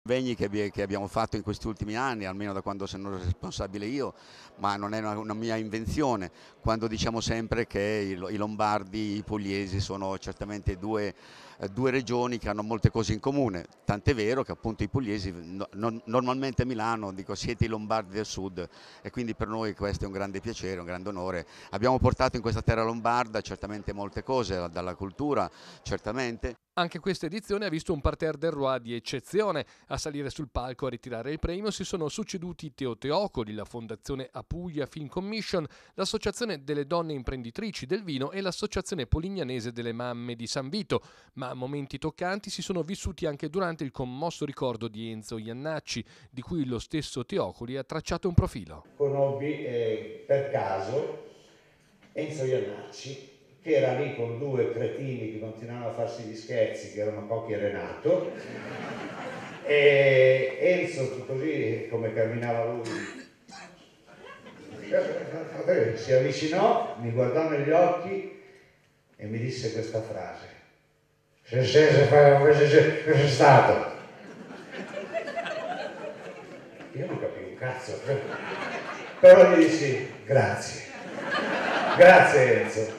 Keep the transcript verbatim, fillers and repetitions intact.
convegni che, abbi- che abbiamo fatto in questi ultimi anni, almeno da quando sono responsabile io, ma non è una, una mia invenzione, quando diciamo sempre che i, i lombardi, i pugliesi sono certamente due, eh, due regioni che hanno molte cose in comune, tant'è vero che appunto i pugliesi, no- non- normalmente a Milano dico siete i lombardi del sud, e quindi per noi questo è un grande piacere, un grande onore. Abbiamo portato in questa terra lombarda certamente molte cose, dalla cultura, certamente. Anche questa edizione ha visto un parterre del Roi di eccezione. A salire sul palco a ritirare il premio si sono succeduti Teo Teocoli, la Fondazione Apulia Film Commission, l'Associazione delle Donne Imprenditrici del Vino e l'Associazione Polignanese delle Mamme di San Vito. Ma momenti toccanti si sono vissuti anche durante il commosso ricordo di Enzo Iannacci, di cui lo stesso Teocoli ha tracciato un profilo. Conobbi eh, per caso Enzo Iannacci, che era lì con due cretini che continuavano a farsi gli scherzi, che erano Cocchi e Renato, e Enzo, così come camminava lui, si avvicinò, mi guardò negli occhi e mi disse questa frase: se se se c'è stato. Io non capivo un cazzo, però gli dissi grazie, grazie Enzo.